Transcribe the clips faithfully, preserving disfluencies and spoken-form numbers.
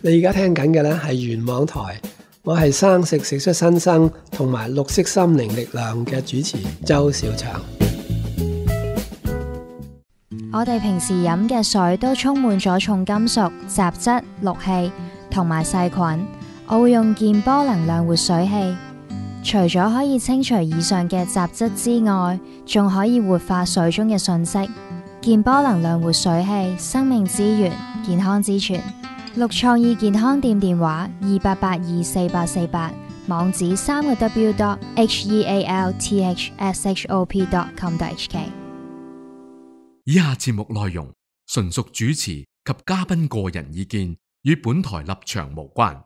你而家聽緊嘅咧係元網台，我係生食食出新生同埋綠色心靈力量嘅主持周小祥。 我哋平時飲嘅水都充滿咗重金屬、雜質、氯氣同埋細菌。我會用健波能量活水器，除咗可以清除以上嘅雜質之外，仲可以活化水中嘅訊息。健波能量活水器，生命之源，健康之泉。綠創意健康店電話二八八二四八四八，網址三個 w dot h e a l t h s h o p dot com dot h k。 以下節目內容純屬主持及嘉賓個人意見，與本台立場無關。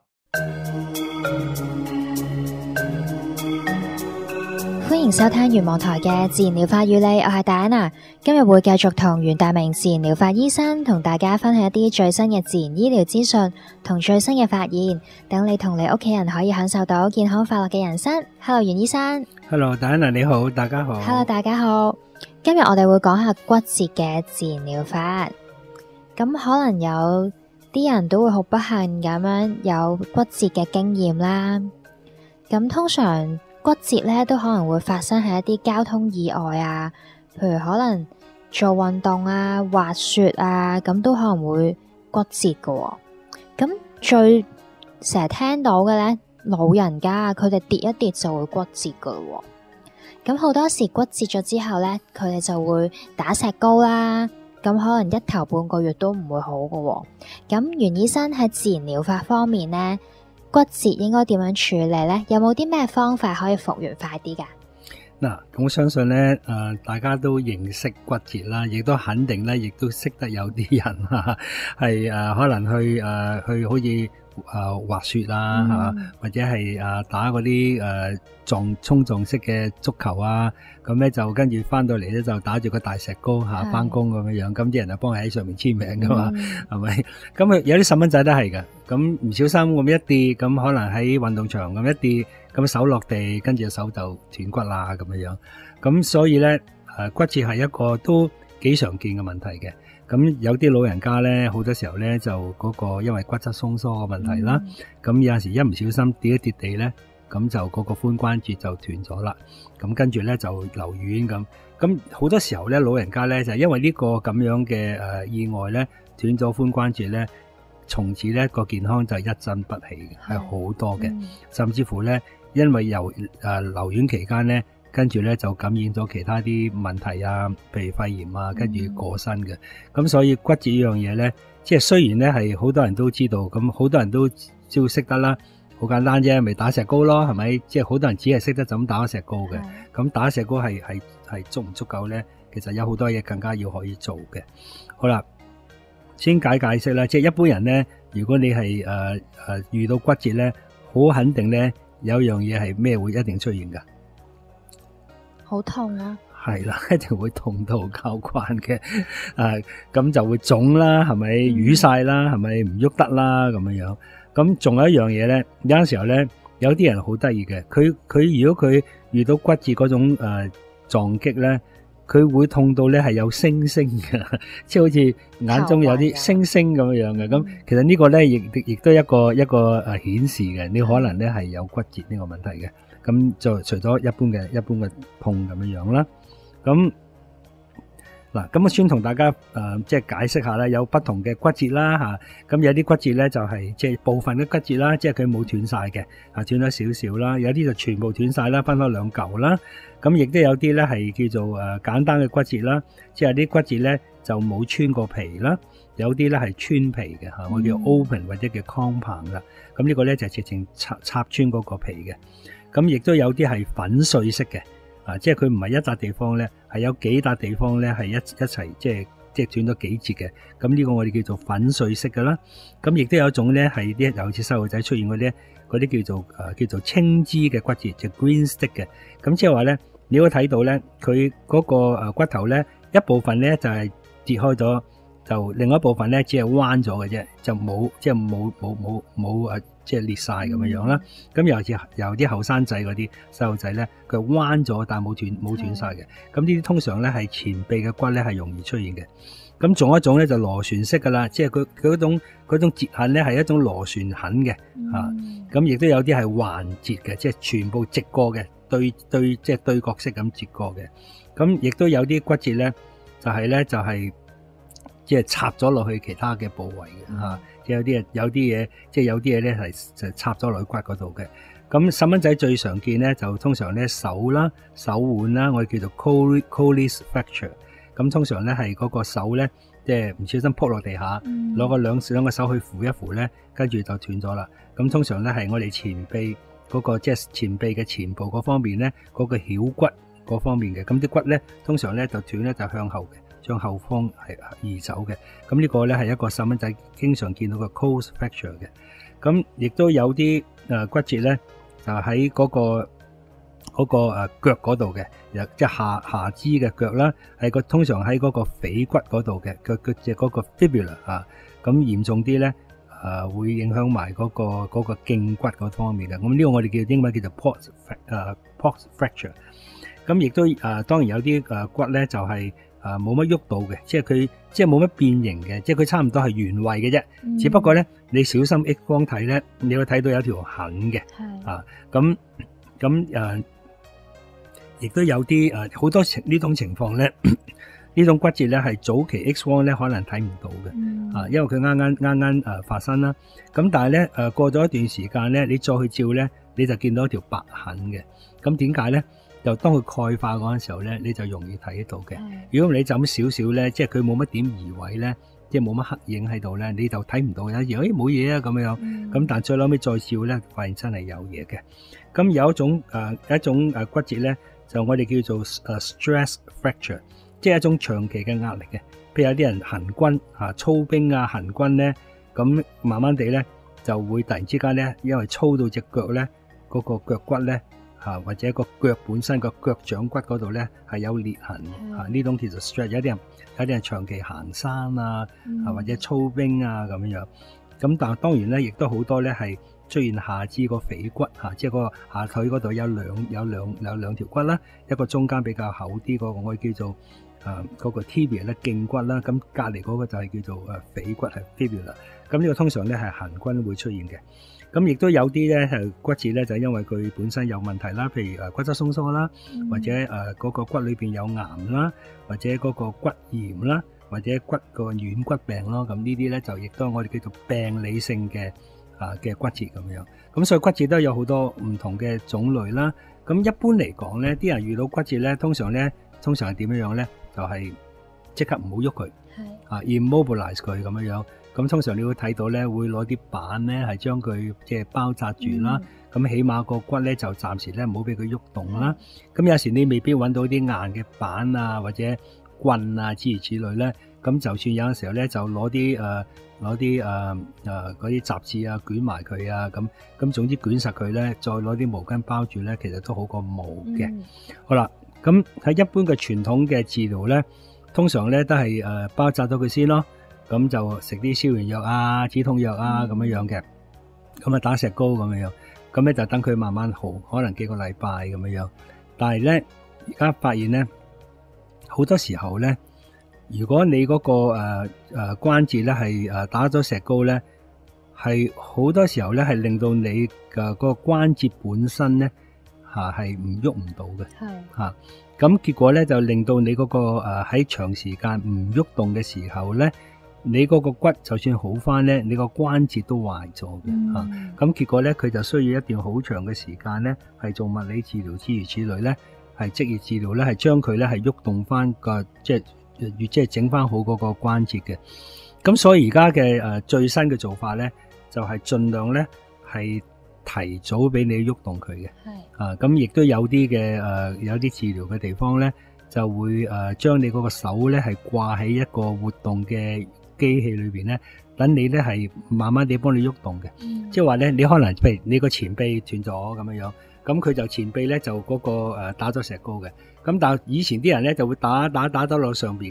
歡迎收聽元網台嘅自然療法與你，我係戴安娜。今日會繼續同袁大明自然療法醫生同大家分享一啲最新嘅自然醫療資訊同最新嘅發現，等你同你屋企人可以享受到健康快樂嘅人生。Hello，袁醫生。 Hello， 戴安娜你好，大家好。 Hello， 大家好。今日我哋會講下骨折嘅自然療法。咁可能有啲人都會好不幸咁樣有骨折嘅經驗啦。咁通常骨折咧都可能會發生喺一啲交通意外啊，譬如可能做運動啊、滑雪啊，咁都可能會骨折㗎喎。咁最成日聽到嘅咧，老人家啊，佢哋跌一跌就會骨折㗎喎。咁好多時骨折咗之後咧，佢哋就會打石膏啦，咁可能一頭半個月都唔會好㗎喎。咁袁醫生喺自然療法方面咧，骨折應該點樣處理呢？有冇啲咩方法可以復原快啲㗎？ 嗱，我相信咧，誒、呃，大家都認識骨折啦，亦都肯定咧，亦都識得有啲人啊，係誒、呃，可能去誒、呃，去好似誒、呃、滑雪啦，係嘛、嗯，或者係誒、呃、打嗰啲誒撞衝撞式嘅足球啊，咁咧就跟住翻到嚟咧就打住個大石膏吓翻工咁樣樣，咁啲人就幫佢喺上面簽名噶嘛，係咪、嗯？咁佢有啲細蚊仔都係噶，咁唔小心咁一跌，咁可能喺運動場咁一跌。咁手落地，跟住手就斷骨啦咁樣樣，咁所以咧，誒骨折係一個都幾常見嘅問題嘅。咁有啲老人家咧，好多時候咧就嗰個因為骨質鬆疏嘅問題啦，咁、嗯、有陣時一唔小心跌一跌地咧，咁就嗰個髖關節就斷咗啦。咁跟住咧就留院咁。咁好多時候咧，老人家咧就係因為呢個咁樣嘅誒意外咧，斷咗髖關節咧，從此咧個健康就一針不起嘅，係好多嘅，嗯、甚至乎咧。因為由誒、呃、留院期間咧，跟住咧就感染咗其他啲問題啊，譬如肺炎啊，跟住過身嘅。咁、嗯、所以骨折呢樣嘢咧，即係雖然咧係好多人都知道，咁好多人都都識得啦，好簡單啫，咪打石膏咯，係咪？即係好多人只係識得就咁打石膏嘅。咁、嗯、打石膏係係係足唔足夠咧？其實有好多嘢更加要可以做嘅。好啦，先解解釋啦，即係一般人咧，如果你係誒誒遇到骨折咧，好肯定咧。有樣嘢係咩會一定出現噶？ 好痛啊！ 係啦，一定會痛到交關嘅，誒，咁就會腫啦，係咪瘀晒啦，係咪唔喐得啦，咁樣樣。咁仲有一樣嘢咧，有陣時候咧，有啲人好得意嘅，佢佢如果佢遇到骨折嗰種誒撞擊咧，佢會痛到咧係有星星嘅，即係好似眼中有啲星星咁樣樣嘅。咁、嗯、其實呢個咧亦亦都一個一個誒顯示嘅，你可能咧係有骨折呢個問題嘅。咁就除咗一般嘅一般嘅痛咁樣樣啦。咁嗱，咁我先同大家誒、呃、即係解釋下啦，有不同嘅骨折啦吓。咁有啲骨折咧就係即係部分嘅骨折啦，即係佢冇斷晒嘅，啊斷咗少少啦。有啲就全部斷晒啦，分開兩嚿啦。咁亦都有啲咧係叫做誒簡單嘅骨折啦，即係啲骨折咧就冇穿過皮啦。有啲咧係穿皮嘅吓，我叫 open 或者叫 compound 啦。咁呢個咧就直情插插穿嗰個皮嘅。咁亦都有啲係粉碎式嘅。啊，即係佢唔係一笪地方咧，係有幾笪地方咧係一一齊，即係即係斷咗幾節嘅。咁呢個我哋叫做粉碎式嘅啦。咁亦都有一種咧係啲尤其是細路仔出現嗰啲，嗰啲叫做誒、呃、叫做青枝嘅骨折，就 green stick 嘅。咁即係話咧，你會睇到咧，佢嗰個誒骨頭咧一部分咧就係、是、跌開咗， 就另外一部分咧只係彎咗嘅啫，就冇即係冇冇冇冇誒即係裂晒咁樣樣啦。咁尤其有啲後生仔嗰啲細路仔咧，佢彎咗但係冇斷冇斷晒嘅。咁呢啲通常咧係前臂嘅骨咧係容易出現嘅。咁仲有一種咧就螺旋式噶啦，即係佢佢嗰種嗰種折痕咧係一種螺旋痕嘅嚇。咁亦都有啲係橫折嘅，即係全部直過嘅，對對即係對角式咁折過嘅。咁亦都有啲骨折咧，就係咧就係即係插咗落去其他嘅部位嘅嚇。即係有啲有啲嘢，即係有啲嘢咧係就插咗落去骨嗰度嘅。咁細蚊仔最常見咧就通常咧手啦、手腕啦，我哋叫做 Colles fracture。咁通常咧係嗰個手咧，即係唔小心撲落地下，攞個兩兩個手去扶一扶咧，跟住就斷咗啦。咁通常咧係我哋前臂嗰個即係前臂嘅前部嗰方面咧，嗰個橛骨嗰方面嘅。咁啲骨咧通常咧就斷咧就向後嘅，向後方係移走嘅。咁呢個咧係一個細蚊仔經常見到嘅 Colles fracture 嘅。咁亦都有啲誒骨折咧，就喺嗰個嗰個誒腳嗰度嘅，即係下下肢嘅腳啦，係個通常喺嗰個腓骨嗰度嘅，腳腳即係嗰個 fibula 啊，咁嚴重啲咧誒會影響埋嗰個嗰個脛骨嗰方面嘅。咁呢個我哋叫英文叫做 port 誒 port fracture。咁亦都誒當然有啲誒骨咧就係誒冇乜喐到嘅，即係佢即係冇乜變形嘅，即係佢差唔多係原位嘅啫。嗯、只不過咧你小心 X 光睇咧，你會睇到有條痕嘅，啊咁咁誒。亦都有啲誒好多情呢種情況咧，呢種骨折咧係早期 X 光咧可能睇唔到嘅，嗯、啊，因為佢啱啱啱啱誒發生啦。咁但係咧誒過咗一段時間咧，你再去照咧，你就見到一條白痕嘅。咁點解咧？就當佢鈣化嗰陣時候咧，你就容易睇得到嘅。嗯、如果你就咁少少咧，即係佢冇乜點移位咧，即係冇乜黑影喺度咧，你就睇唔到有時誒冇嘢啊咁樣。咁、嗯、但係最後尾再照咧，發現真係有嘢嘅。咁有一種誒、呃、一種誒骨折咧。就我哋叫做誒 stress fracture， 即係一種長期嘅壓力嘅。譬如有啲人行軍啊、操兵啊、行軍咧，咁慢慢地咧就會突然之間咧，因為操到隻腳咧，嗰、嗰個腳骨咧啊，或者個腳本身個腳掌骨嗰度咧係有裂痕嘅啊。呢種叫做 stress。有啲人有啲人長期行山啊，嗯、啊或者操兵啊咁樣樣。咁但係當然咧，亦都好多咧係。出現下肢個腓骨嚇，即係個下腿嗰度有兩有兩有兩條骨啦，一個中間比較厚啲嗰個我哋叫做誒嗰個 tibia 咧脛骨啦，咁隔離嗰個就係叫做誒腓骨係 fibula。咁呢個通常咧係行軍會出現嘅。咁亦都有啲咧係骨折咧，就係因為佢本身有問題啦，譬如誒骨質鬆縮啦，嗯、或者誒嗰個骨裏邊有癌啦，或者嗰個骨炎啦，或者骨個軟骨病咯。咁呢啲咧就亦都我哋叫做病理性嘅。啊嘅骨折咁樣，咁所以骨折都有好多唔同嘅種類啦。咁一般嚟講咧，啲人遇到骨折咧，通常咧，通常係點樣樣咧？就係即刻唔好喐佢，啊 immobilize 佢咁樣樣。咁通常你會睇到咧，會攞啲板咧係將佢即係包紮住啦。咁、嗯、起碼個骨咧就暫時咧唔好俾佢喐動啦。咁、嗯、有時你未必揾到啲硬嘅板啊或者棍啊諸如此類咧。咁就算有陣時候咧，就攞啲誒攞啲誒誒嗰啲雜誌啊，捲埋佢啊，咁咁總之捲實佢咧，再攞啲毛巾包住咧，其實都好過冇嘅。嗯、好啦，咁喺一般嘅傳統嘅治療咧，通常咧都係誒包紮咗佢先咯，咁就食啲消炎藥啊、止痛藥啊咁樣樣嘅，咁啊打石膏咁樣樣，咁咧就等佢慢慢好，可能幾個禮拜咁樣樣。但係咧，而家發現咧，好多時候咧。如果你嗰、那個誒誒、呃呃、關節咧係誒打咗石膏咧，係好多時候咧係令到你嘅嗰個關節本身咧吓係唔喐唔到嘅，係吓咁結果咧就令到你嗰、那個誒喺、呃、長時間唔喐動嘅時候咧，你嗰個骨就算好翻咧，你個關節都壞咗嘅吓，咁、嗯啊、結果咧佢就需要一段好長嘅時間咧係做物理治療諸如此類咧，係職業治療咧係將佢咧係喐動翻個即係。越即係整翻好嗰個關節嘅，咁所以而家嘅誒最新嘅做法咧，就係、是、盡量咧係提早俾你喐動佢嘅，係啊，咁亦都有啲嘅誒有啲治療嘅地方咧，就會誒將你嗰個手咧係掛喺一個活動嘅機器裏邊咧，等你咧係慢慢地幫你喐動嘅，嗯、即係話咧你可能譬如你個前臂斷咗咁樣樣，咁佢就前臂咧就嗰個誒打咗石膏嘅。咁但係以前啲人咧就會打打打到落上邊嘅，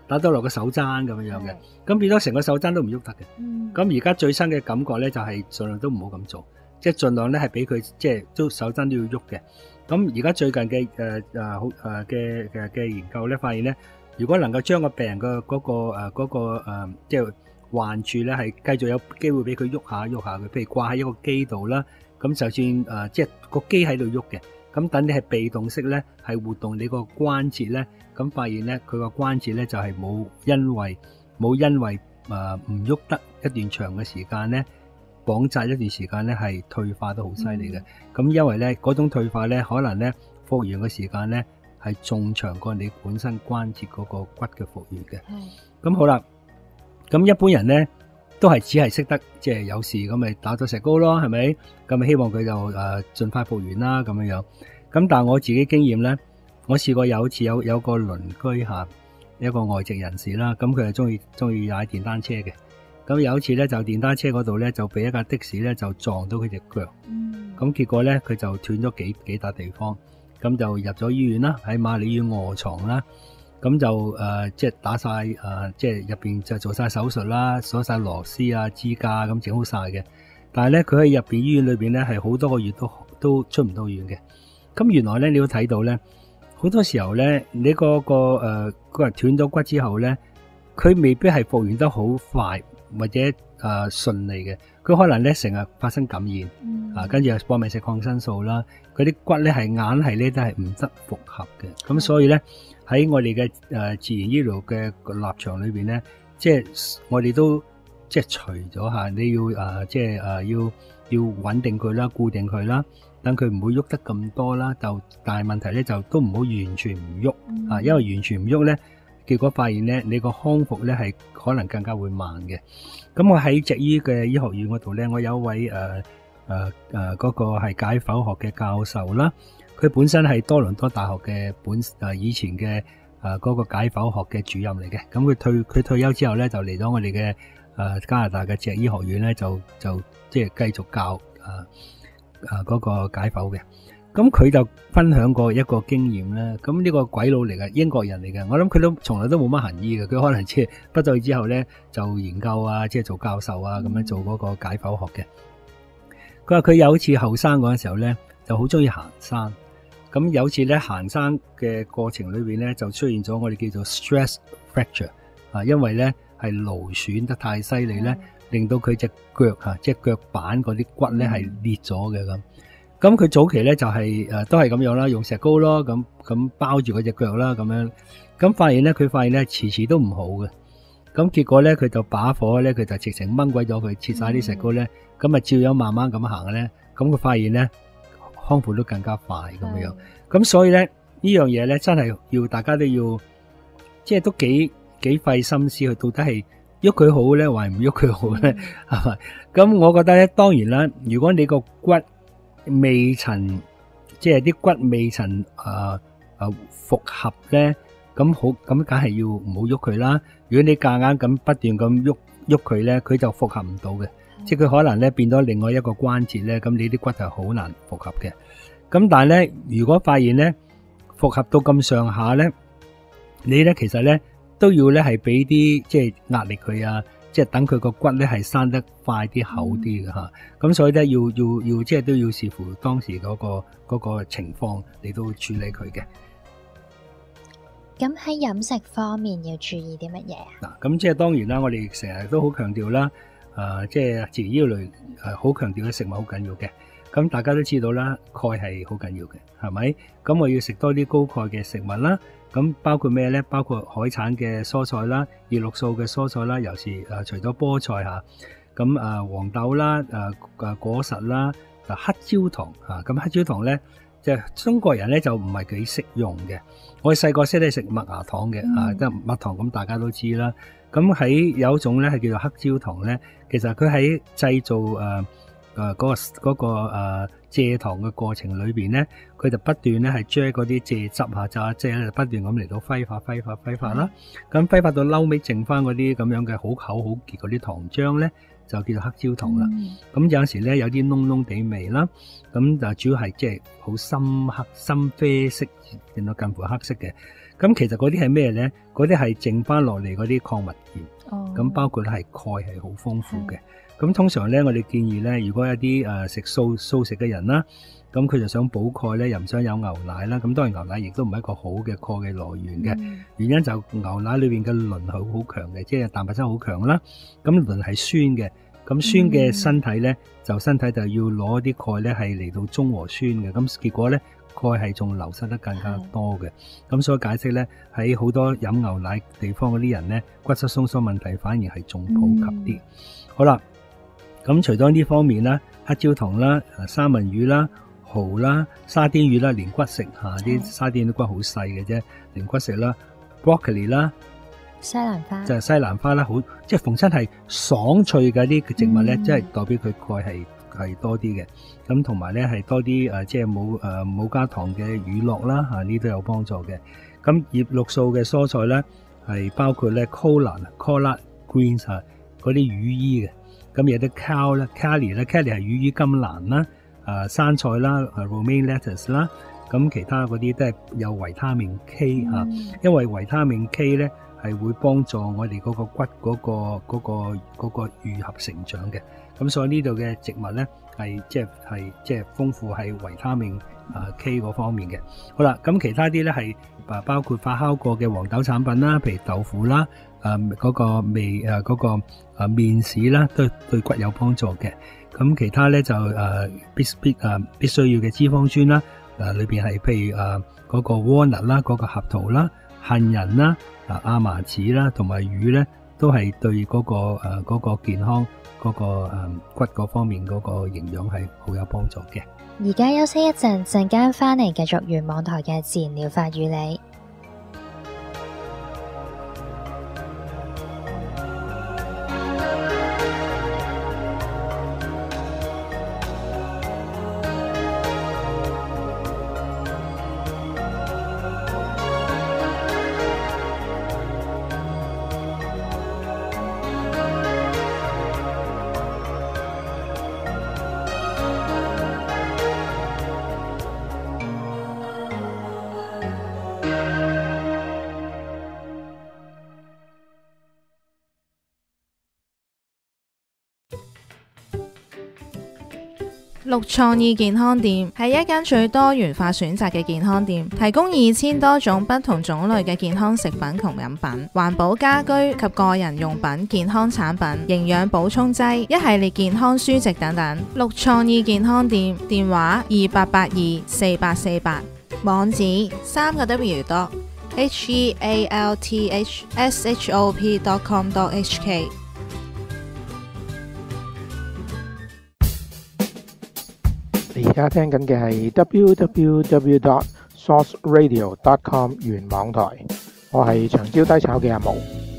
打到落個手踭咁樣樣嘅，咁變咗成個手踭都唔喐得嘅。咁而家最新嘅感覺咧就係盡量都唔好咁做，即係盡量咧係俾佢即係都手踭都要喐嘅。咁而家最近嘅誒誒好誒嘅嘅嘅研究咧，發現咧，如果能夠將個病人嘅嗰個誒嗰個誒即係患處咧係繼續有機會俾佢喐下喐下嘅，譬如掛喺一個機度啦，咁就算誒即係個機喺度喐嘅。咁等你係被動式咧，係活動你個關節咧，咁發現咧佢個關節咧就係冇因為冇因為誒唔喐得一段長嘅時間咧，綁紮一段時間咧係退化得好犀利嘅。咁、嗯、因為咧嗰種退化咧，可能咧復原嘅時間咧係仲長過你本身關節嗰個骨嘅復原嘅。咁、嗯、好啦，咁一般人咧都係只係識得即係、就是、有事咁咪打咗石膏咯，係咪？咁希望佢就誒盡快復原啦，咁樣樣。咁但係我自己經驗咧，我試過有一次有有個鄰居吓，一個外籍人士啦，咁佢係中意中意踩電單車嘅。咁有一次咧就電單車嗰度咧就俾一架的士咧就撞到佢隻腳，咁、嗯、結果咧佢就斷咗幾幾笪地方，咁就入咗醫院啦，喺瑪麗醫院臥床啦，咁就誒即係打晒誒即係入邊就做晒手術啦，鎖晒螺絲啊支架咁整好晒嘅。但係咧佢喺入邊醫院裏邊咧係好多個月都都出唔到院嘅。咁原來咧，你要睇到咧，好多時候咧，你嗰個誒個人斷咗骨之後咧，佢未必係復原得好快或者誒順利嘅，佢可能咧成日發生感染，嗯、啊，跟住又搏命食抗生素啦，佢啲骨咧係硬係咧都係唔得復合嘅。咁所以咧喺我哋嘅誒自然醫療嘅立場裏邊咧，即係我哋都即係除咗吓，你要誒即係誒要要穩定佢啦，固定佢啦。等佢唔會喐得咁多啦，就但係問題咧就都唔好完全唔喐、嗯、啊，因為完全唔喐咧，結果發現咧你個康復咧係可能更加會慢嘅。咁我喺脊醫嘅醫學院嗰度咧，我有一位誒誒誒嗰個係解剖學嘅教授啦，佢本身係多倫多大學嘅本誒、呃、以前嘅誒嗰個解剖學嘅主任嚟嘅。咁佢退佢退休之後咧，就嚟咗我哋嘅誒加拿大嘅脊醫學院咧，就就即係繼續教誒。呃啊，嗰、那個解剖嘅，咁佢就分享過一個經驗咧。咁呢個鬼佬嚟嘅，英國人嚟嘅，我諗佢都從來都冇乜行醫嘅。佢可能即係畢咗業之後咧，就研究啊，即係做教授啊，咁樣做嗰個解剖學嘅。佢話佢有一次後生嗰陣時候咧，就好中意行山。咁有一次咧行山嘅過程裏邊咧，就出現咗我哋叫做 stress fracture 啊，因為咧係勞損得太犀利咧。令到佢隻腳吓，即係腳板嗰啲骨咧係裂咗嘅咁。咁佢早期咧就係、是、誒、呃、都係咁樣啦，用石膏咯，咁咁包住嗰隻腳啦，咁樣。咁發現咧，佢發現咧遲遲都唔好嘅。咁結果咧，佢就把火咧，佢就直情掹鬼咗佢，切晒啲石膏咧，咁啊照樣慢慢咁行咧。咁佢發現咧康復都更加快咁樣。咁所以咧呢樣嘢咧真係要大家都要，即係都幾幾費心思去到底係。喐佢好咧，還唔喐佢好咧，係咪？咁我覺得咧，當然啦，如果你個骨未曾，即係啲骨未曾誒誒復合咧，咁好，咁梗係要唔好喐佢啦。如果你夾硬咁不斷咁喐喐佢咧，佢就復合唔到嘅，即係佢可能咧變咗另外一個關節咧，咁你啲骨就好難復合嘅。咁但係咧，如果發現咧復合到咁上下咧，你咧其實咧。都要咧係俾啲即係壓力佢啊，即係等佢個骨咧係生得快啲厚啲嘅吓，咁、嗯、所以咧要要要即係都要視乎當時嗰、嗰個、嗰個情況嚟到處理佢嘅。 咁喺飲食方面要注意啲乜嘢啊？ 嗱，咁即係當然啦，我哋成日都好強調啦，誒、呃，即係自然醫療類誒好強調嘅食物好緊要嘅。咁大家都知道啦，鈣係好緊要嘅，係咪？咁我要食多啲高鈣嘅食物啦。咁包括咩咧？包括海產嘅蔬菜啦，葉綠素嘅蔬菜啦，尤其誒除咗菠菜吓，咁誒黃豆啦，誒誒果實啦，就黑焦糖吓。咁黑焦糖咧，即係中國人咧就唔係幾識用嘅。我細個識得食麥芽糖嘅，啊，即係麥糖，咁大家都知啦。咁喺有一種咧係叫做黑焦糖咧，其實佢喺製造誒。誒，嗰個嗰個誒蔗糖嘅過程裏邊咧，佢就不斷咧係將嗰啲蔗汁吓，就即係不斷咁嚟到揮發揮發揮發啦。咁揮發到嬲尾剩翻嗰啲咁樣嘅好厚好結嗰啲糖漿咧，就叫做黑焦糖啦。咁有陣時咧有啲燶燶地味啦，咁就主要係即係好深黑深啡色，變到近乎黑色嘅。 咁其實嗰啲係咩咧？嗰啲係剩翻落嚟嗰啲礦物鹽，咁、 哦、 包括係鈣係好豐富嘅。咁通常咧，我哋建議咧，如果有啲誒食素素食嘅人啦，咁佢就想補鈣咧，又唔想有牛奶啦。咁當然牛奶亦都唔係一個好嘅鈣嘅來源嘅、嗯，原因就牛奶裏邊嘅磷係好強嘅，即係蛋白質好強啦。咁磷係酸嘅，咁酸嘅身體咧、嗯，就身體就要攞啲鈣咧係嚟到中和酸嘅，咁結果咧鈣係仲流失得更加多嘅。咁所以解釋咧，喺好多飲牛奶地方嗰啲人咧，骨質疏鬆問題反而係仲普及啲、嗯。好啦。咁除咗呢方面啦，黑焦糖啦、三文魚啦、蠔啦、沙甸魚啦，連骨食嚇，啲沙甸啲骨好細嘅啫，連骨食啦 ，broccoli 啦， 西蘭花就係、是、西蘭花啦，好即係逢親係爽脆嘅啲植物咧、嗯，即係代表佢鈣係係多啲嘅。咁同埋咧係多啲誒，即係冇誒冇加糖嘅乳酪啦嚇，呢都有幫助嘅。咁葉綠素嘅蔬菜咧係包括咧 collard、collard greens 嚇嗰啲羽衣嘅。咁有啲 cal 咧 ，cali 咧 ，cali 係羽衣甘藍啦，啊生菜啦，啊 romaine lettuce 啦，咁其他嗰啲都係有維他命 K 嚇、嗯，因為維他命 K 咧係會幫助我哋嗰個骨嗰、嗰個嗰、嗰個嗰、嗰個愈合成長嘅，咁所以呢度嘅植物咧係即係係即係豐富係維他命啊 K 嗰方面嘅。好啦，咁其他啲咧係啊包括發酵過嘅黃豆產品啦，譬如豆腐啦。誒、啊、嗰、那個味誒嗰、啊那個誒、啊、麵豉啦，都對骨有幫助嘅。咁其他咧就誒、啊、必必誒、啊、必須要嘅脂肪酸啦，誒裏邊係譬如誒嗰、啊那個 walnut 啦，嗰、那個合桃啦、杏仁啦、啊亞麻籽啦，同埋魚咧，都係對嗰、那個誒嗰、啊那個健康嗰、那個誒、啊、骨嗰方面嗰個營養係好有幫助嘅。 而家休息一陣，陣間翻嚟繼續原網台嘅自然療法與你。 綠創意健康店係一間最多元化選擇嘅健康店，提供二千多種不同種類嘅健康食品同飲品、環保家居及個人用品、健康產品、營養補充劑、一系列健康書籍等等。綠創意健康店電話二八八二四八四八，網址三個 W dot H E A L T H S H O P dot com dot H K。 你而家聽緊嘅係 w w w dot source radio dot com 原網台，我係長焦低炒嘅阿毛。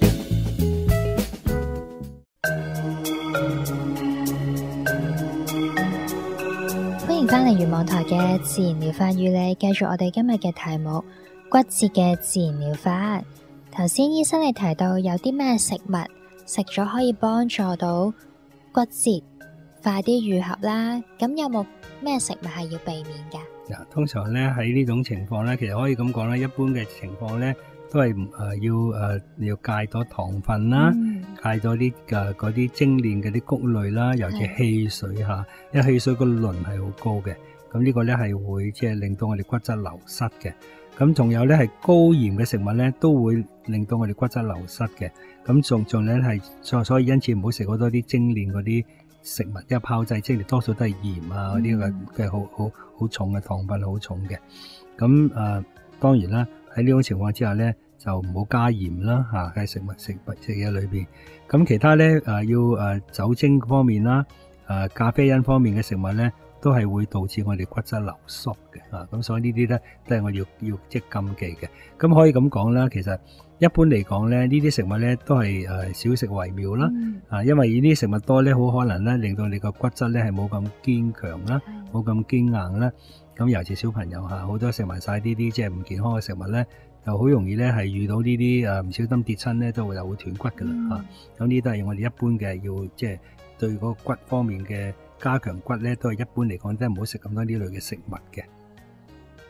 歡迎返嚟原網台嘅自然療法與你，繼續我哋今日嘅題目骨折嘅自然療法。頭先醫生你提到有啲咩食物食咗可以幫助到骨折快啲愈合啦，咁有冇咩食物係要避免㗎？ 嗱，通常咧喺呢種情況咧，其實可以咁講咧，一般嘅情況咧都係誒、呃、要誒、呃、要戒咗糖分啦，嗯、戒咗啲誒嗰啲精煉嗰啲穀類啦，尤其汽水嚇，因為汽水個磷係好高嘅，咁呢個咧係會即係令到我哋骨質流失嘅。咁仲有咧係高鹽嘅食物咧，都會令到我哋骨質流失嘅。咁仲仲咧係所所以因此唔好食好多啲精煉嗰啲食物，因為炮製精煉多數都係鹽啊嗰啲嘅嘅好好好重嘅糖分，好重嘅。咁誒、呃、當然啦，喺呢種情況之下咧，就唔好加鹽啦嚇喺食物食物食嘢裏邊。咁其他咧誒、呃、要誒、呃、酒精方面啦，誒、呃、咖啡因方面嘅食物咧，都係會導致我哋骨質流縮嘅啊。咁所以呢啲咧都係我要要即係禁忌嘅。咁可以咁講啦，其實一般嚟講咧，呢啲食物咧都係誒少食為妙啦。嗯、啊，因為呢啲食物多咧，好可能咧令到你個骨質咧係冇咁堅強啦，冇咁堅硬啦。咁尤其小朋友嚇，好多食埋晒呢啲即係唔健康嘅食物咧，就好容易咧係遇到呢啲誒唔小心跌親咧，都會又會斷骨噶啦嚇。咁呢啲都係我哋一般嘅要即係對嗰個骨方面嘅加強骨咧，都係一般嚟講都係唔好食咁多呢類嘅食物嘅。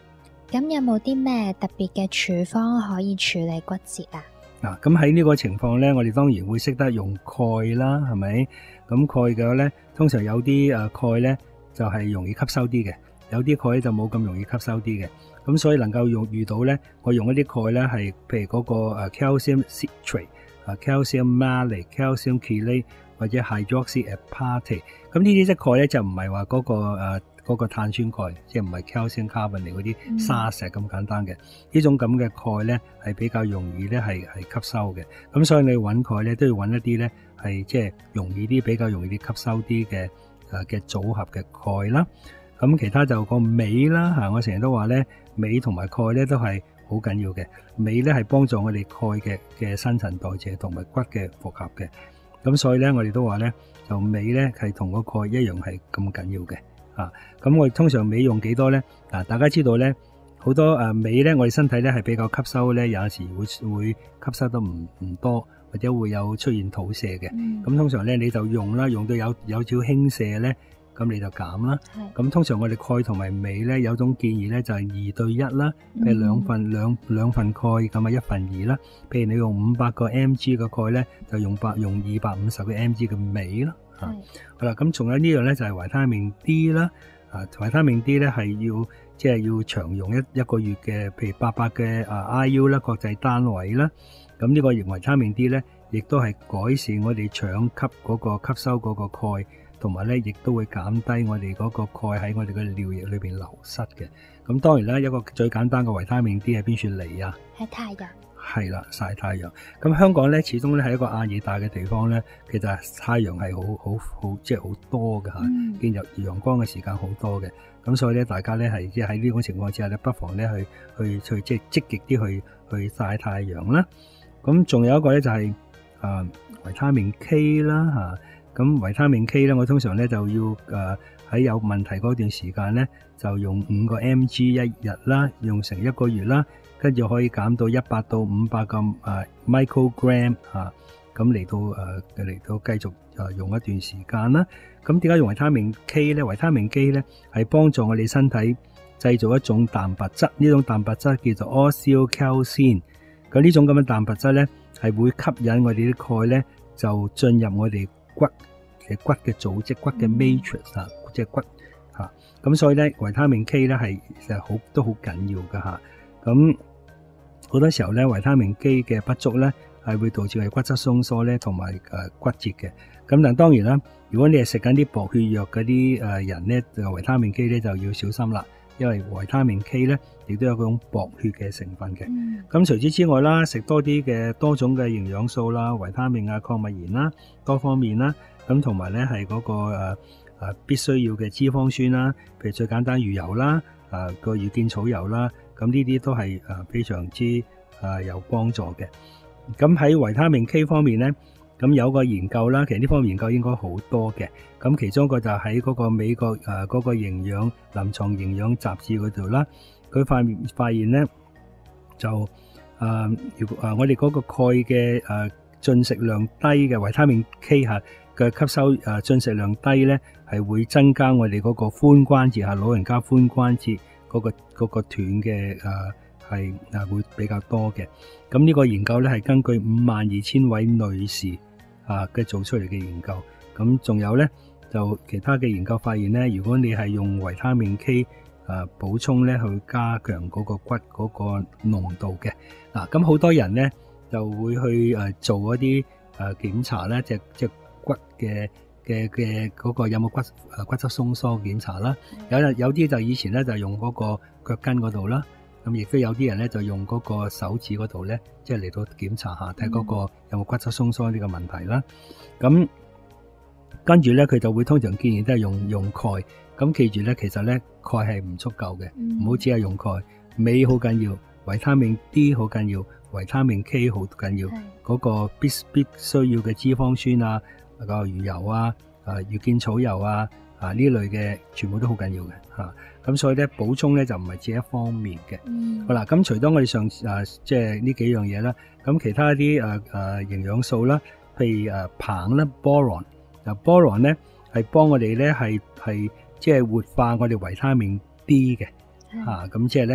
咁有冇啲咩特別嘅處方可以處理骨折啊？ 嗱，咁喺呢個情況咧，我哋當然會識得用鈣啦，係咪？咁鈣嘅咧，通常有啲誒鈣咧就係容易吸收啲嘅，有啲鈣咧就冇咁容易吸收啲嘅。咁所以能夠用遇到咧，我用一啲鈣咧係，譬如嗰個誒 calcium citrate、啊 calcium malate、calcium chelate 或者 hydroxyapatite。咁呢啲即鈣咧就唔係話嗰個誒嗰個碳酸鈣，即係唔係 calcium carbonate 嗰啲沙石咁簡單嘅。呢種咁嘅鈣咧係比較容易咧係係吸收嘅。咁所以你揾鈣咧都要揾一啲咧係即係容易啲、比較容易啲吸收啲嘅誒嘅組合嘅鈣啦。咁其他就個鎂啦嚇，我成日都話咧鎂同埋鈣咧都係好緊要嘅。鎂咧係幫助我哋鈣嘅嘅新陳代謝同埋骨嘅復合嘅。咁所以咧我哋都話咧就鎂咧係同個鈣一樣係咁緊要嘅。啊，咁我哋通常鎂用幾多咧？嗱，大家知道咧，好多誒鎂咧，我哋身體咧係比較吸收咧，有陣時會會吸收得唔唔多，或者會有出現肚瀉嘅。咁、嗯、通常咧你就用啦，用到有有少輕瀉咧，咁你就減啦。咁通常我哋鈣同埋鎂咧有種建議咧就係二對一啦，譬如兩份、嗯、兩兩份鈣咁啊一份二啦。譬如你用五百個 mg 嘅鈣咧，就用百用二百五十個 mg 嘅鎂啦。啊，好啦，咁仲有呢樣咧就係維他命 D 啦，啊，維他命 D 咧係要即係、就是、要長用一一個月嘅，譬如八百嘅啊 I U 啦，國際單位啦，咁呢個維他命 D 咧，亦都係改善我哋腸吸嗰個吸收嗰個鈣，同埋咧亦都會減低我哋嗰個鈣喺我哋嘅尿液裏邊流失嘅。咁當然啦，一個最簡單嘅維他命 D 喺邊處嚟啊？ 喺太陽。係啦，曬太陽。咁香港咧，始終咧係一個亞熱帶嘅地方咧，其實太陽係好好好，即係好多嘅嚇，見日陽光嘅時間好多嘅。咁所以咧，大家咧係即係喺呢種情況之下咧，不妨咧去去去即係積極啲去去曬太陽啦。咁仲有一個咧就係、是、啊、呃、維他命 K 啦嚇。咁維他命 K 咧，我通常咧就要誒喺、呃、有問題嗰段時間咧，就用五個 mg 一日啦，用成一個月啦。跟住可以減到一百到五百個誒 microgram 嚇，咁嚟到誒嚟到繼續誒用一段時間啦。咁點解用維他命 K 咧？維他命 K 咧係幫助我哋身體製造一種蛋白質，呢種蛋白質叫做 osteocalcin。咁呢種咁嘅蛋白質咧係會吸引我哋啲鈣咧就進入我哋骨嘅骨嘅組織、骨嘅 matrix 啊，即係骨嚇。咁所以咧維他命 K 咧係其實好都好緊要㗎嚇。咁好多時候咧，維他命 K 嘅不足咧，係會導致係骨質鬆疏咧，同埋誒骨折嘅。咁但當然啦，如果你係食緊啲薄血藥嗰啲誒人咧，就維他命 K 咧就要小心啦，因為維他命 K 咧亦都有嗰種薄血嘅成分嘅。咁、嗯、除此之外啦，食多啲嘅多種嘅營養素啦，維他命啊、礦物鹽啦，多方面啦，咁同埋咧係嗰個誒誒必須要嘅脂肪酸啦，譬如最簡單魚油啦，誒個月見草油啦。咁呢啲都係誒非常之誒有幫助嘅。咁喺維他命 K 方面咧，咁有個研究啦，其實呢方面研究應該好多嘅。咁其中一個就喺嗰個美國誒嗰個營養臨床營養雜誌嗰度啦，佢發發現咧就誒如果誒我哋嗰個鈣嘅誒進食量低嘅維他命 K 下嘅吸收誒進食量低咧，係會增加我哋嗰個髖關節嚇老人家髖關節。嗰、那個嗰、那個斷嘅誒係誒會比較多嘅。咁呢個研究咧係根據五萬二千位女士啊嘅做出嚟嘅研究。咁仲有咧就其他嘅研究發現咧，如果你係用維他命 K 誒、啊、補充咧，去加強嗰個骨嗰個濃度嘅。嗱，咁好多人咧就會去誒做一啲誒檢查咧，隻隻骨嘅。嘅嘅嗰個有冇骨誒骨質鬆疏檢查啦，有有啲就以前咧就用嗰個腳跟嗰度啦，咁亦都有啲人咧就用嗰個手指嗰度咧，即係嚟到檢查下睇嗰個有冇骨質鬆疏呢個問題啦。咁跟住咧佢就會通常建議都係用用鈣，咁記住咧其實咧鈣係唔足夠嘅，唔好只係用鈣，鎂好緊要，維他命 D 好緊要，維他命 K 好緊要，嗰個必必須要嘅脂肪酸啊。個魚油啊、啊月見草油啊、啊呢類嘅全部都好緊要嘅嚇，咁、啊、所以咧補充咧就唔係只一方面嘅。嗯、好啦，咁除咗我哋上誒即係呢幾樣嘢啦，咁其他啲誒誒營養素啦，譬如誒硼啦 boron， 嗱 boron 咧係幫我哋咧係係即係活化我哋維他命 D 嘅嚇，咁即係咧即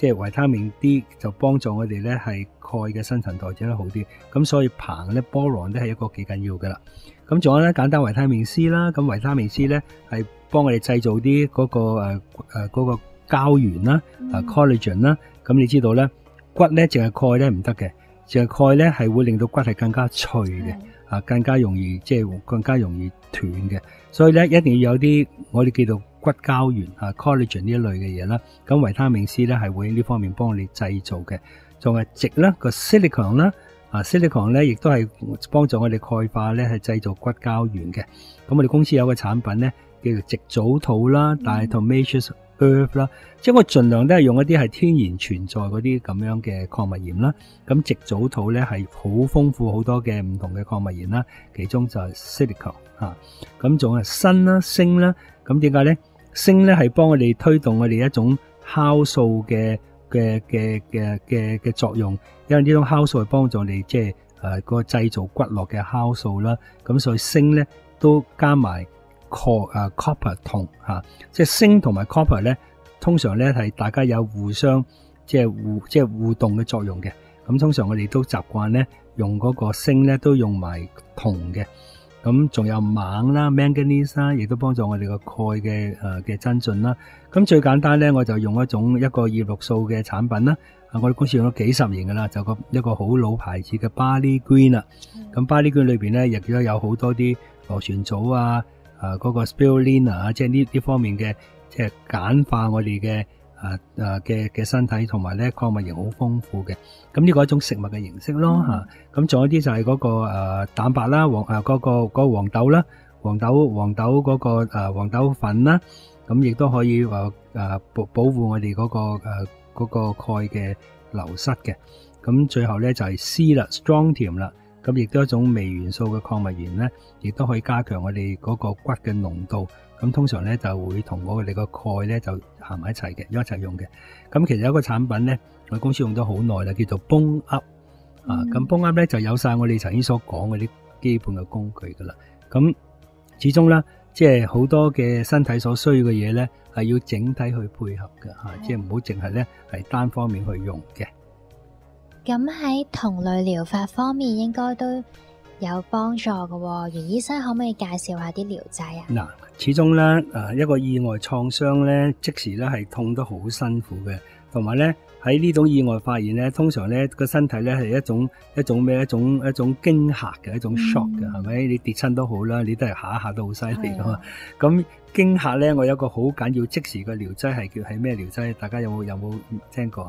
即係維他命 D 就幫助我哋咧係鈣嘅新陳代謝得好啲。咁所以硼咧 boron 咧係一個幾緊要噶啦。咁仲有咧簡單維他命 C 啦，咁維他命 C 咧係幫我哋製造啲嗰、嗰個誒誒嗰個膠原啦，啊 collagen 啦。咁你知道咧骨咧淨係鈣咧唔得嘅，淨係鈣咧係會令到骨係更加脆嘅，啊更加容易即係更加容易斷嘅。所以咧一定要有啲我哋叫做骨膠原啊 collagen 呢一類嘅嘢啦。咁維他命 C 咧係會喺呢方面幫你製造嘅。仲係矽啦個 silicon 啦。啊 silicon 咧，亦都係幫助我哋鈣化咧，係製造骨膠原嘅。咁我哋公司有個產品咧，叫做矽藻土啦 diatomaceous earth 啦，即係我盡量都係用一啲係天然存在嗰啲咁樣嘅礦物鹽啦。咁矽藻土咧係好豐富好多嘅唔同嘅礦物鹽啦，其中就係 silicon 嚇。咁仲係鋅啦、鋅啦。咁點解咧？鋅咧係幫我哋推動我哋一種酵素嘅嘅嘅嘅嘅嘅作用，因為呢種酵素係幫助你即係誒個製造骨骼嘅酵素啦。咁所以鋅咧都加埋鈣啊 copper 銅嚇，即係鋅同埋 copper 咧，通常咧係大家有互相即係互即係互動嘅作用嘅。咁通常我哋都習慣咧用嗰個鋅咧都用埋銅嘅。咁仲有錳啦 manganese 啦，亦都幫助我哋個鈣嘅誒嘅增進啦。咁最簡單咧，我就用一種一個葉綠素嘅產品啦。啊，我哋公司用咗幾十年噶啦，就個一個好老牌子嘅 Barley Green 啦。咁 Barley Green 裏邊咧，亦都有好多啲螺旋藻啊，啊嗰個 spirulina 啊，即係呢呢方面嘅即係簡化我哋嘅誒誒嘅嘅身體，同埋咧礦物型好豐富嘅。咁呢個係一種食物嘅形式咯嚇。咁仲有啲就係嗰個誒蛋白啦，黃誒嗰個嗰個黃豆啦，黃豆黃豆嗰個誒黃豆粉啦。咁亦都可以話誒保保護我哋嗰個誒嗰個鈣嘅流失嘅。咁最後咧就係 C 啦 ，strontium 啦。咁亦都係一種微元素嘅礦物源咧，亦都可以加強我哋嗰個骨嘅濃度。咁通常咧就會同我哋個鈣咧就行埋一齊嘅，一齊用嘅。咁其實有一個產品咧，我公司用咗好耐啦，叫做 Bone Up、嗯、啊。咁 Bone Up 咧就有晒我哋頭先所講嗰啲基本嘅工具噶啦。咁始終啦，即係好多嘅身體所需要嘅嘢咧，係要整體去配合嘅吓，即係唔好淨係咧係單方面去用嘅。 咁喺同類療法方面，應該都有幫助嘅。袁醫生可唔可以介紹下啲療劑啊？ 嗱，始終咧誒一個意外創傷咧，即時咧係痛得好辛苦嘅，同埋咧喺呢種意外發現咧，通常咧個身體咧係一種一種咩一種一種驚嚇嘅一種 shock 嘅，係咪？你跌親都好啦，你都係嚇一嚇都好犀利噶嘛。咁驚嚇咧，我有一個好緊要即時嘅療劑係叫係咩療劑？大家有冇有冇聽過？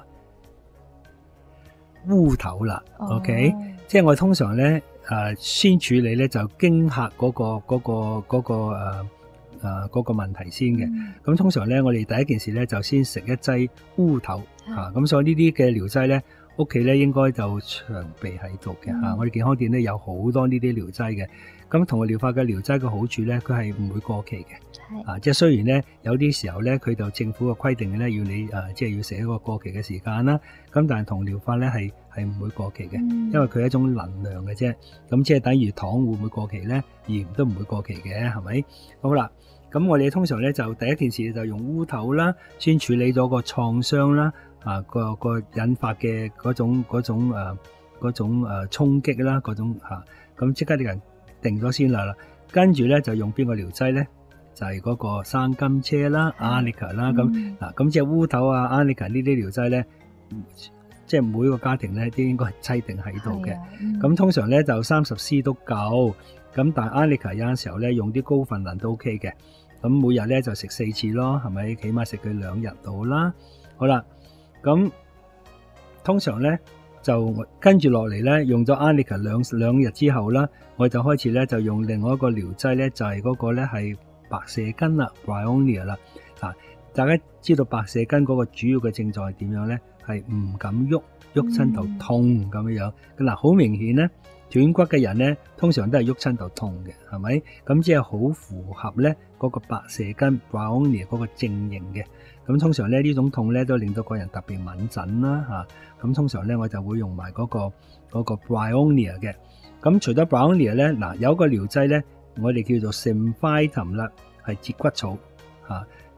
烏頭啦、哦、，OK， 即係我通常咧誒、呃、先處理咧就驚嚇嗰個嗰、嗰個嗰、嗰個誒誒嗰個問題先嘅。咁、嗯、通常咧我哋第一件事咧就先食一劑烏頭吓，咁、啊、所以呢啲嘅療劑咧屋企咧應該就長備喺度嘅吓。我哋健康店咧有好多呢啲療劑嘅。咁同個療法嘅療劑嘅好處咧，佢係唔會過期嘅，啊，即係雖然咧有啲時候咧，佢就政府嘅規定咧，要你誒、啊，即係要食一個過期嘅時間啦。咁但係同療法咧係係唔會過期嘅、嗯，因為佢係一種能量嘅啫。咁即係等於糖會唔會過期咧？鹽都唔會過期嘅，係咪？好啦，咁我哋通常咧就第一件事就用烏頭啦，先處理咗個創傷啦，啊個個引發嘅嗰種嗰種誒嗰種誒衝擊啦，嗰種吓，咁即刻啲人。定咗先啦，跟住咧就用邊個療劑咧？就係、是、嗰個生甘車啦、Arnica 啦，咁嗱，咁即係烏頭啊、Arnica 呢啲療劑咧，即係每個家庭咧都應該係擠定喺度嘅。咁、嗯、通常咧就三十 C 都夠，咁但係 Arnica 有陣時候咧用啲高分量都 OK 嘅。咁每日咧就食四次咯，係咪？起碼食佢兩日到啦。好啦，咁通常咧。就跟住落嚟咧，用咗 Arnica 兩兩日之後啦，我就開始咧就用另外一個療劑咧，就係、是、嗰個咧係白瀉根啦 Bryonia 啦。啊，大家知道白瀉根嗰個主要嘅症狀係點樣咧？係唔敢喐，喐親頭痛咁樣樣。嗱，好明顯咧，斷骨嘅人咧，通常都係喐親頭痛嘅，係咪？咁即係好符合咧嗰個白瀉根 Bryonia 嗰個症型嘅。咁通常咧呢種痛咧都令到個人特別敏感啦嚇。咁通常咧我就會用埋嗰個嗰個 Bryonia 嘅。咁除咗 Bryonia 咧，嗱有一個療劑咧，我哋叫做 Symphytum 啦，係節骨草嚇。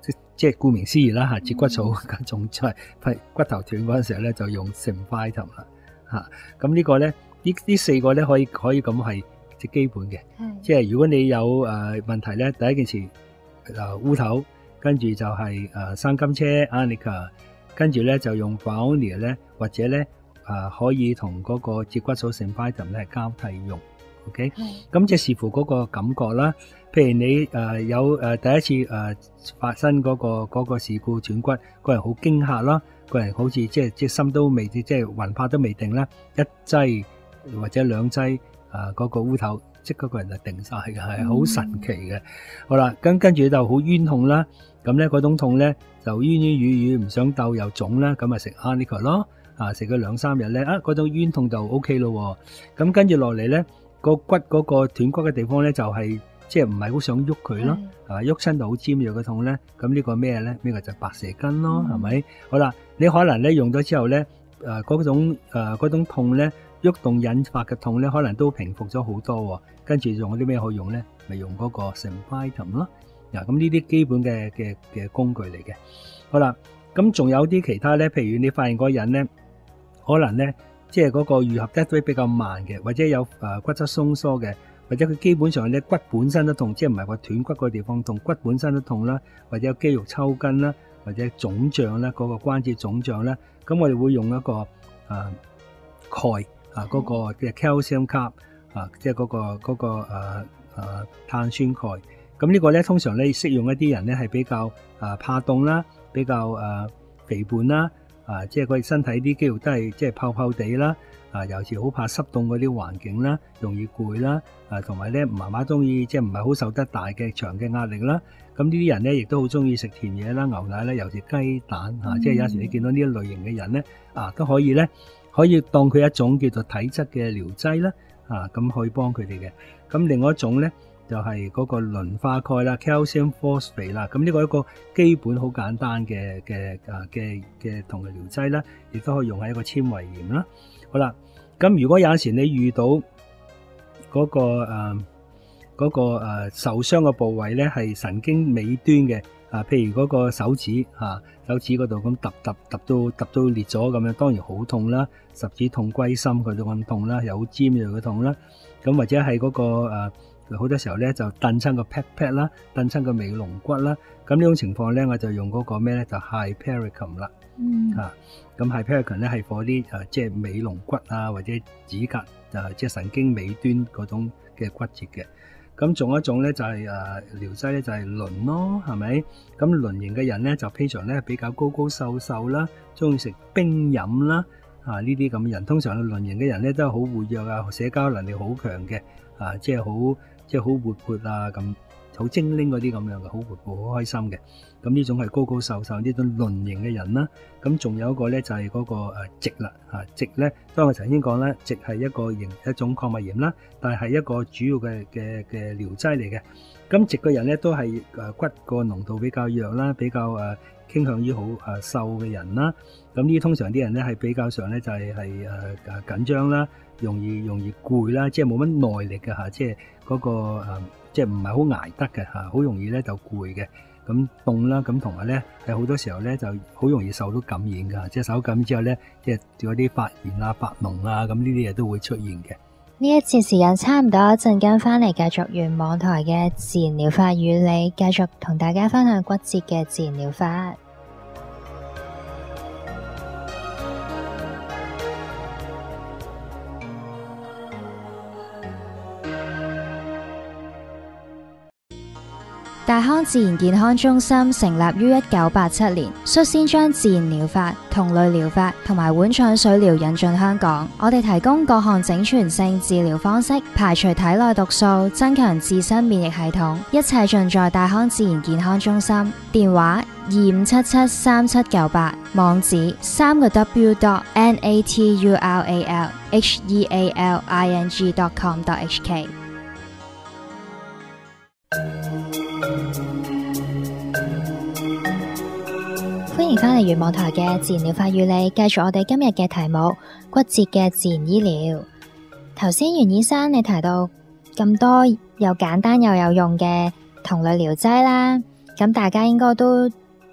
即即係顧名思義啦嚇，節骨草嗰種即係係骨頭斷嗰陣時候咧，就用 Synvitam 啦嚇。咁呢個咧，呢呢四個咧可以可以咁係即基本嘅。即係如果你有誒、呃、問題咧，第一件事就烏頭，跟住就係誒生金車 Arnica， 跟住咧就用 Brownia 咧，或者咧誒、呃、可以同嗰個節骨草 Synvitam 咧係交替用。OK，咁即係視乎嗰個感覺啦。譬如你誒、呃、有誒、呃、第一次誒、呃、發生嗰、嗰個嗰個事故斷骨，個人好驚嚇啦，個人好似即係即係心都未即係魂魄都未定啦，一劑或者兩劑誒嗰個烏頭，即刻個人就定晒嘅，係好神奇嘅。好啦，咁跟住就好冤痛啦，咁咧嗰種痛咧就冤冤語語唔想鬥又腫啦，咁啊食 Arnica 咯，啊食咗兩三日咧，啊嗰種冤痛就 O K 咯。咁跟住落嚟咧。個骨嗰個斷骨嘅地方咧，就係即係唔係好想喐佢咯，啊喐親就好尖銳嘅痛咧。咁呢個咩咧？呢個就白蛇根咯，係咪？好啦，你可能咧用咗之後咧，誒嗰種誒嗰種痛咧，喐動引發嘅痛咧，可能都平復咗好多。跟住用啲咩可以用咧？咪用嗰個 Synvitam 咯。嗱，咁呢啲基本嘅嘅嘅工具嚟嘅。好啦，咁仲有啲其他咧，譬如你發現嗰個人咧，可能咧。即係嗰個愈合 death rate 比較慢嘅，或者有誒骨質鬆疏嘅，或者佢基本上咧骨本身都痛，即係唔係話斷骨個地方痛，骨本身都痛啦，或者有肌肉抽筋啦，或者腫脹啦，嗰個關節腫脹啦，咁我哋會用一個誒鈣啊嗰個嘅 calcium carb 啊，即係嗰個嗰個誒誒碳酸鈣。咁呢個咧通常咧適用一啲人咧係比較誒怕凍啦，比較誒肥胖啦。啊，即係佢身體啲肌肉都係即係泡泡地啦，啊，尤其好怕濕凍嗰啲環境啦，容易攰啦，啊，同埋咧媽媽中意即係唔係好受得大嘅長嘅壓力啦。咁呢啲人咧亦都好中意食甜嘢啦、牛奶啦，尤其雞蛋嚇，嗯、即係有時你見到呢一類型嘅人咧，啊，都可以咧可以當佢一種叫做體質嘅療劑啦，啊，咁可以幫佢哋嘅。咁另外一種咧。就係嗰個磷化鈣啦 ，calcium phosphate 啦，咁呢個一個基本好簡單嘅嘅啊嘅嘅同類療劑啦，亦都可以用喺一個纖維炎啦。好啦，咁如果有陣時你遇到嗰、嗰個誒嗰、啊嗰個誒受傷嘅部位咧，係神經尾端嘅啊，譬如嗰個手指啊，手指嗰度咁揼揼揼到揼到裂咗咁樣，當然好痛啦，十指痛歸心嗰種咁痛啦，又好尖銳嘅痛啦，咁或者係嗰、嗰個誒。啊好多時候咧就蹬親個 pat pat 啦，蹬親個尾龍骨啦，咁呢種情況咧我就用嗰個咩咧就 Hypericum 啦，嗯啊，咁 Hypericum 咧係嗰啲誒即係尾龍骨啊或者指甲誒即係神經尾端嗰種嘅骨折嘅，咁仲有一種咧就係誒療劑咧就係磷咯，係咪？咁磷型嘅人咧就非常咧比較高高瘦瘦啦，中意食冰飲啦，啊呢啲咁嘅人通常磷型嘅人咧都係好活躍啊，社交能力好強嘅，啊即係好。即係好活潑啊，咁好精靈嗰啲咁樣嘅，好活潑、好開心嘅。咁呢種係高高瘦瘦呢種磷型嘅人啦。咁仲有一個咧就係嗰個誒矽啦，嚇矽咧，當我頭先講咧，矽係一個型一種礦物鹽啦，但係係一個主要嘅嘅嘅療劑嚟嘅。咁矽嘅人咧都係誒骨個濃度比較弱啦，比較誒傾向於好誒瘦嘅人啦。咁呢通常啲人咧係比較上咧就係係誒誒緊張啦，容易容易攰啦，即係冇乜耐力嘅嚇，即係。嗰、那個、呃、即係唔係好捱得嘅嚇，好容易咧就攰嘅，咁凍啦，咁同埋咧係好多時候咧就好容易受到感染㗎，即係受感染之後咧，即係有啲發炎啊、發膿啊，咁呢啲嘢都會出現嘅。 呢一節時間差唔多，一陣間翻嚟繼續原網台嘅自然療法與你，繼續同大家分享骨折嘅自然療法。大康自然健康中心成立於一九八七年，率先將自然療法、同類療法同埋碗廠水療引進香港。我哋提供各項整全性治療方式，排除體內毒素，增強自身免疫系統，一切盡在大康自然健康中心。電話二五七七三七九八，網址三個 W dot N A T U R A L H E A L I N G dot com dot H K。歡迎返嚟原網台嘅自然療法與你，繼續我哋今日嘅題目骨折嘅自然醫療。頭先袁醫生你提到咁多又簡單又有用嘅同類療劑啦，咁大家應該都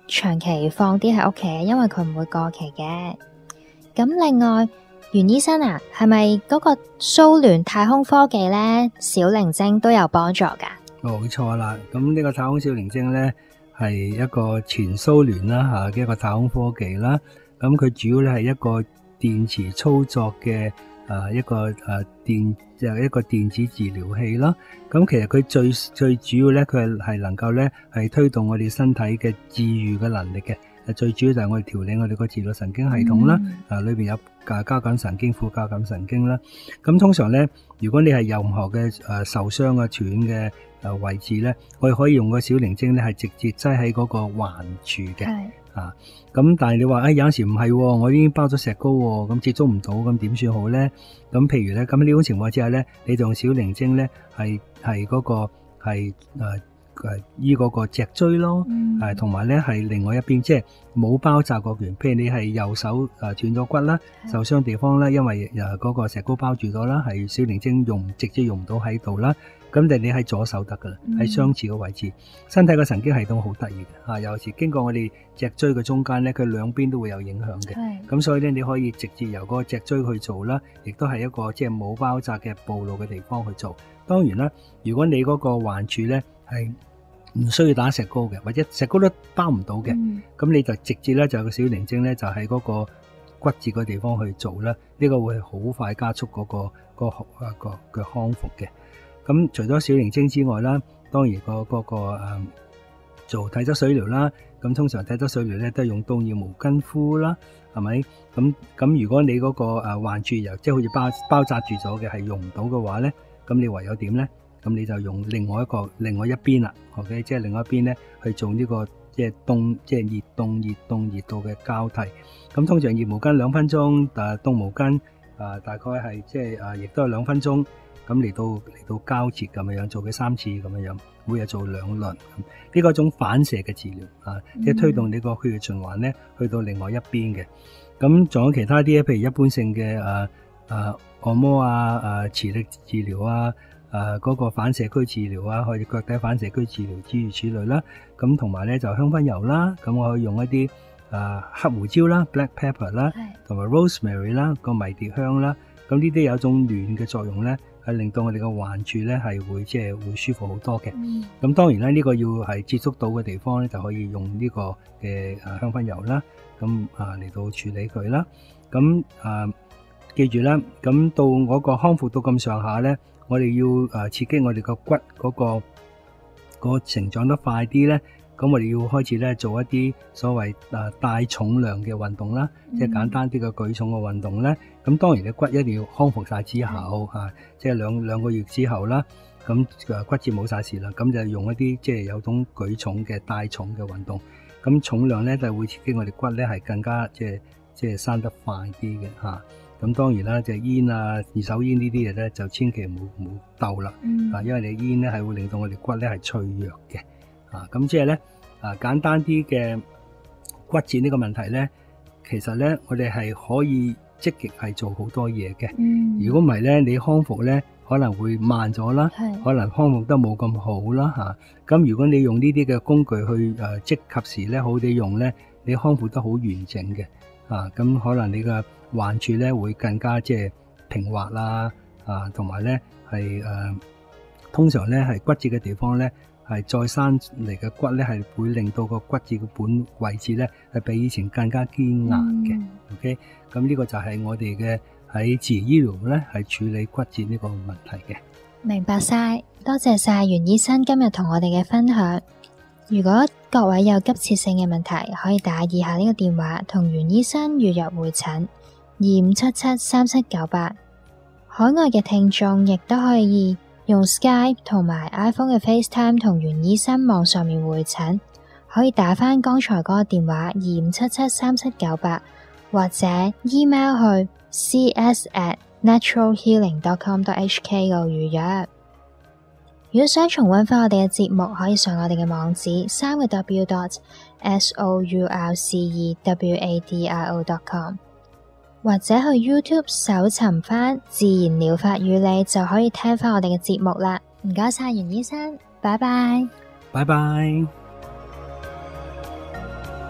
長期放啲喺屋企，因為佢唔會過期嘅。咁另外，袁醫生啊，係咪嗰個蘇聯太空科技咧，小靈精都有幫助噶？ 冇錯啦，咁呢個太空小靈精咧係一個前蘇聯啦吓嘅一個太空科技啦。咁佢主要咧係一個電池操作嘅誒一個誒電就係一個電子治療器啦。咁其實佢最最主要咧，佢係係能夠咧係推動我哋身體嘅治癒嘅能力嘅。誒最主要就係我哋調理我哋個自律神經系統啦。啊，裏邊有交感神經、副交感神經啦。咁通常咧，如果你係任何嘅誒受傷啊、斷嘅誒位置咧，我哋可以用個小靈精咧係直接擠喺嗰個患處嘅。係啊，咁但係你話誒、哎、有陣時唔係，我已經包咗石膏，咁接觸唔到，咁點算好咧？咁譬如咧，咁呢種情況之下咧，你就用小靈精咧係係嗰個係誒誒醫嗰個脊椎咯，誒同埋咧係另外一邊即係冇包紮嗰邊，譬如你係右手誒斷咗骨啦，受傷地方咧，因為誒嗰個石膏包住咗啦，係小靈精用直接用唔到喺度啦。咁但係你喺左手得噶啦，喺相似嘅位置，身體嘅神經系統好得意嘅嚇，有時經過我哋脊椎嘅中間咧，佢兩邊都會有影響嘅。咁所以咧，你可以直接由嗰個脊椎去做啦，亦都係一個即係冇包紮嘅暴露嘅地方去做。當然啦，如果你嗰個患處咧係唔需要打石膏嘅，或者石膏都包唔到嘅，咁、嗯、你就直接咧就有個小靈精咧，就喺嗰個骨折嘅地方去做啦。呢、這個會好快加速嗰、那個、那個啊個嘅康復嘅。咁除咗小靈精之外啦，當然、那個嗰、那個誒、嗯、做體質水療啦。咁通常體質水療咧都係用凍熱毛巾敷啦，係咪？咁咁如果你嗰個誒患處又即係好似包包紮住咗嘅，係用唔到嘅話咧，咁你唯有點咧？咁你就用另外一個另外一邊啦 ，OK， 即係另外一邊咧去做呢、這個即係凍即係熱凍熱凍熱度嘅交替。咁通常熱毛巾兩分鐘，誒凍毛巾誒大概係即係誒亦都係兩分鐘。咁嚟到嚟到交接咁樣樣做嘅三次咁樣樣，每日做兩輪。呢個一種反射嘅治療啊，即係推動你個血液循環咧去到另外一邊嘅。咁仲有其他啲，譬如一般性嘅誒誒按摩啊、誒、啊、磁力治療啊、誒、啊、嗰、那個反射區治療啊，可以腳底反射區治療諸如此類啦。咁同埋咧就香薰油啦，咁我可以用一啲誒、啊、黑胡椒啦 （black pepper） 啦，同埋 rosemary 啦個迷迭香啦。咁呢啲有一種暖嘅作用咧。係令到我哋嘅患處咧係會即係會舒服好多嘅。咁、嗯、當然咧，呢、這個要係接觸到嘅地方咧，就可以用呢個嘅誒香薰油啦。咁啊嚟到處理佢啦。咁啊記住啦，咁到我個康復到咁上下咧，我哋要誒刺激我哋個骨嗰、那個嗰、那個成長得快啲咧。咁我哋要開始咧做一啲所謂誒帶重量嘅運動啦，嗯、即係簡單啲嘅舉重嘅運動咧。咁當然你骨一定要康復晒之後嚇、嗯啊，即係兩兩個月之後啦。咁誒骨折冇晒事啦，咁就用一啲即係有種舉重嘅帶重嘅運動。咁重量咧就會刺激我哋骨咧係更加即係即係生得快啲嘅嚇。咁、啊、當然啦，就煙啊、二手煙呢啲嘢咧就千祈唔好唔好鬥啦，嗯、啊，因為你煙咧係會令到我哋骨咧係脆弱嘅。啊，咁即係咧，啊簡單啲嘅骨折呢個問題咧，其實咧我哋係可以積極係做好多嘢嘅。嗯，如果唔係咧，你康復咧可能會慢咗啦，可能康復得冇咁好啦嚇。咁、啊、如果你用呢啲嘅工具去誒即及時咧好啲用咧，你康復得好完整嘅。啊，咁可能你嘅患處咧會更加即係平滑啦，啊，同埋咧係誒通常咧係骨折嘅地方咧。係再生嚟嘅骨咧，係會令到個骨折嘅本位置咧，係比以前更加堅硬嘅。嗯、OK，咁呢個就係我哋嘅喺自然醫療咧，係處理骨折呢個問題嘅。 明白晒，多謝晒袁醫生今日同我哋嘅分享。如果各位有急切性嘅問題，可以打以下呢個電話同袁醫生預約會診：二五七七三七九八。海外嘅聽眾亦都可以用 Skype 同埋 iPhone 嘅 FaceTime 同袁醫生網上面會診，可以打返剛才嗰個電話二五七七三七九八，或者 email 去 c s at natural healing dot com dot h k 度預約。如果想重溫返我哋嘅節目，可以上我哋嘅網址三個 w dot s o u r c e w a d i o dot com。或者去 YouTube 搜尋返自然療法與你，就可以聽返我哋嘅節目啦。唔該晒袁醫生，拜拜， 拜拜。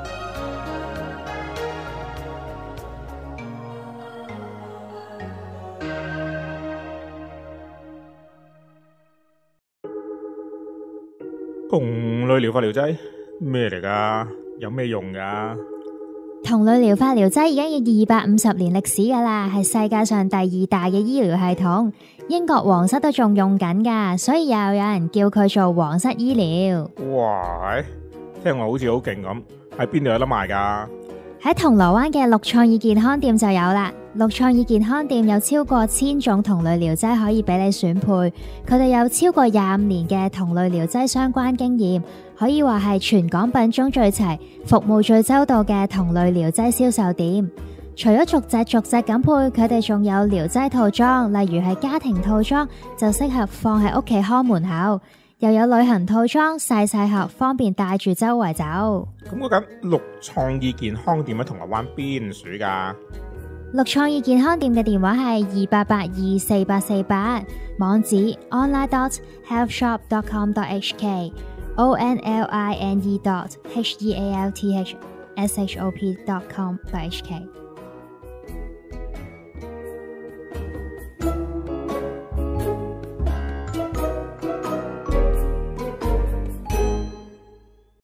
同類療法療劑咩嚟噶？有咩用噶？ 同類療法療劑已經有二百五十年歷史噶啦，係世界上第二大嘅醫療系統。英國皇室都仲用緊噶，所以又有人叫佢做皇室醫療。 哇，聽落好似好勁咁，喺邊度有得賣噶？ 喺銅鑼灣嘅綠創意健康店就有啦。綠創意健康店有超過千種同類療劑可以俾你選配，佢哋有超過廿五年嘅同類療劑相關經驗，可以話係全港品種最齊、服務最周到嘅同類療劑銷售店。除咗逐隻逐隻咁配，佢哋仲有療劑套裝，例如係家庭套裝就適合放喺屋企看門口，又有旅行套裝細細盒，方便帶住周圍走。 咁嗰間綠創意健康店喺銅鑼灣邊處噶？ 綠創意健康店嘅電話係二八八二四八四八，網址 online dot healthshop dot com dot h k o n l i n e dot h e a l t h s h o p dot com dot h k。